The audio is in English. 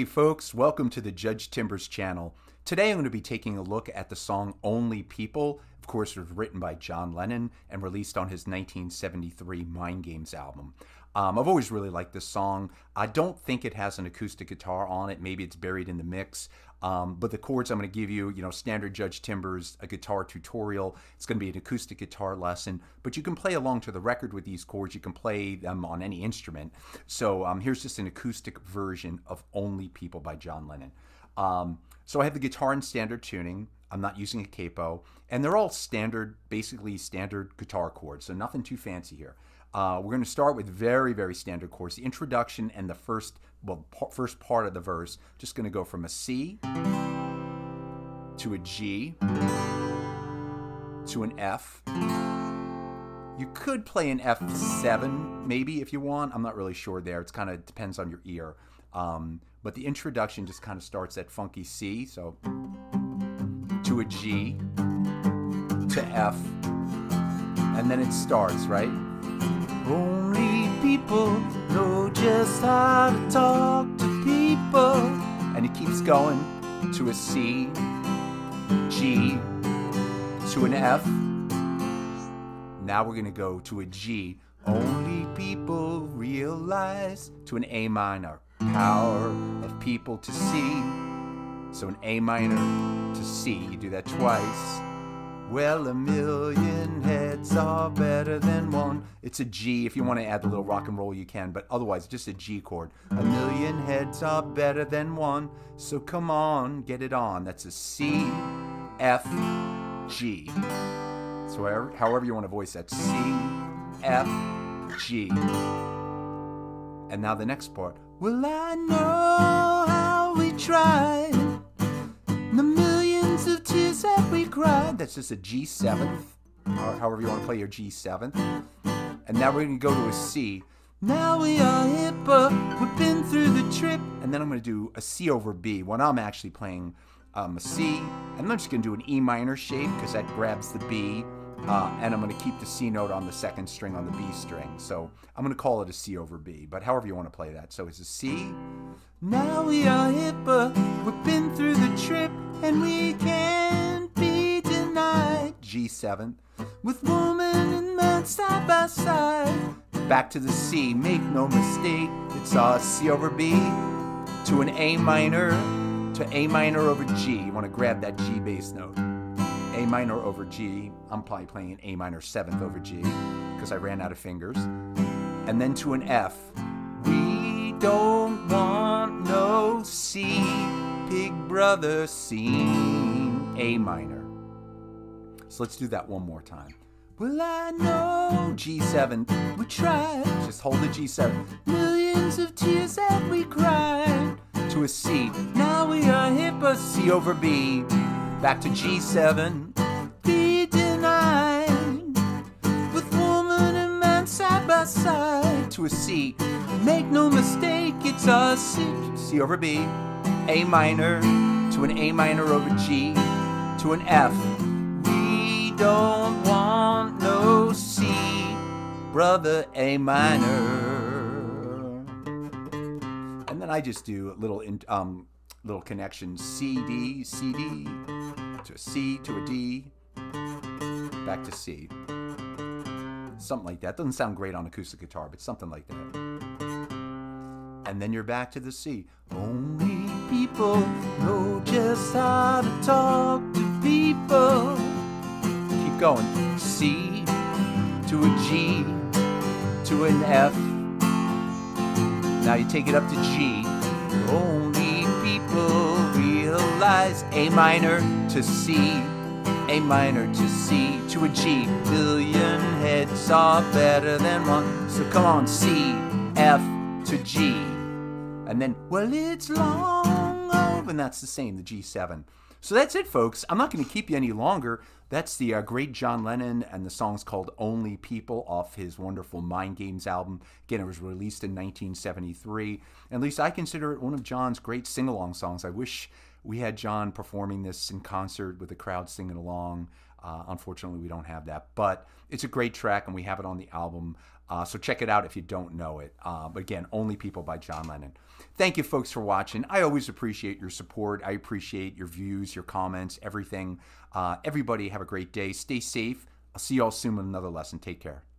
Hey folks, welcome to the Judge Timbers channel. Today I'm going to be taking a look at the song Only People. Of course, it was written by John Lennon and released on his 1973 Mind Games album. I've always really liked this song. I don't think it has an acoustic guitar on it. Maybe it's buried in the mix. But the chords I'm going to give you, standard Judge Timbers, a guitar tutorial. It's going to be an acoustic guitar lesson. But you can play along to the record with these chords. You can play them on any instrument. So here's just an acoustic version of Only People by John Lennon. So I have the guitar in standard tuning. I'm not using a capo. And they're all standard, basically standard guitar chords. So nothing too fancy here. We're going to start with very, very standard chords. The introduction and the first part of the verse. Just going to go from a C to a G to an F. You could play an F7 maybe if you want. I'm not really sure there. It kind of depends on your ear. But the introduction just kind of starts at funky C. So to a G to F. And then it starts, right? Only people know just how to talk to people. And it keeps going to a C, G, to an F. Now we're going to go to a G. Only people realize, to an A minor. Power of people to see. So an A minor to C. You do that twice. Well, a million heads are better than one. It's a G. If you want to add a little rock and roll, you can, but otherwise, just a G chord. A million heads are better than one. So come on, get it on. That's a C, F, G. So however you want to voice that. C, F, G. And now the next part. Well, I know how we tried. The millions of tears that we cried. That's just a G7th, or however you want to play your G7th. And now we're going to go to a C. Now we are hipper, we've been through the trip. And then I'm going to do a C over B when I'm actually playing a C. And I'm just going to do an E minor shape because that grabs the B. And I'm going to keep the C note on the second string on the B string. So I'm going to call it a C over B, but however you want to play that. So it's a C. Now we are hipper, we've been through the trip, and we can't be denied. G7, with woman and man side by side. Back to the C, make no mistake, it's a C over B, to an A minor, to A minor over G. You want to grab that G bass note. A minor over G. I'm probably playing an A minor 7th over G, because I ran out of fingers. And then to an F. We don't want no C, Big Brother scene, A minor. So let's do that one more time. Well, I know G7, we tried. Just hold the G7. Millions of tears that we cried. To a C. Now we are hipper, C over B. Back to G7. Be denied. With woman and man side by side. To a C. Make no mistake, it's a C. C over B. A minor. To an A minor over G. To an F. We don't want no C. Brother A minor. And then I just do a little connection. C, D, C, D. To a C, to a D. Back to C. Something like that. Doesn't sound great on acoustic guitar, but something like that. And then you're back to the C. Only people know just how to talk to people. Keep going. C to a G to an F. Now you take it up to G. Only people realize. A minor to C. A minor to C to a G. Billion heads are better than one. So come on, C, F to G. And then, well, it's long over. And that's the same, the G7. So that's it, folks. I'm not going to keep you any longer. That's the great John Lennon, and the song's called Only People off his wonderful Mind Games album. Again, it was released in 1973. And at least I consider it one of John's great sing-along songs. I wish we had John performing this in concert with the crowd singing along. Unfortunately, we don't have that, but it's a great track, and we have it on the album. So check it out if you don't know it. But again, Only People by John Lennon. Thank you, folks, for watching. I always appreciate your support. I appreciate your views, your comments, everything. Everybody have a great day. Stay safe. I'll see you all soon with another lesson. Take care.